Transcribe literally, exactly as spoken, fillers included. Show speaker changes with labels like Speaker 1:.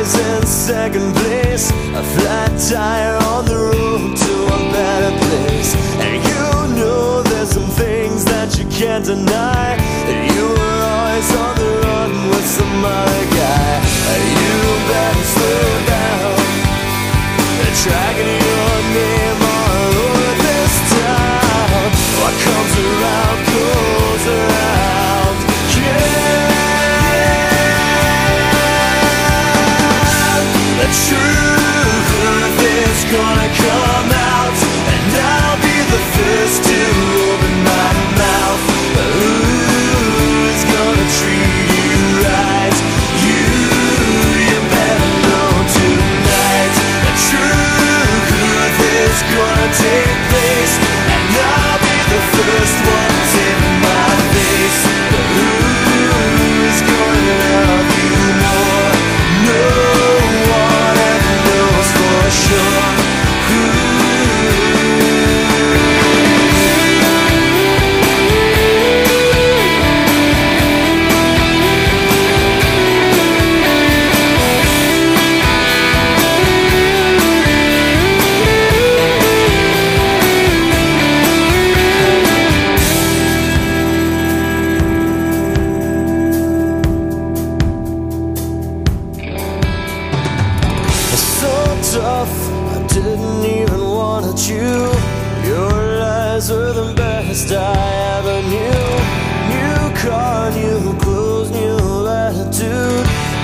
Speaker 1: always in second place, a flat tire on the road to a better place. And you know there's some things that you can't deny, that you were always on the run with some other guy. You better slow down, tracking your name all over this town. What comes around goes around, yeah. The truth is gonna come out, and I'll be the first to open my mouth. Who's gonna treat you right? You, you better know tonight. The truth is gonna take place, and I'll be the first one in my face. Who's gonna love you more? No one ever knows for sure. Tough, I didn't even wanna chew. Your lies were the best I ever knew. New car, new clothes, new attitude.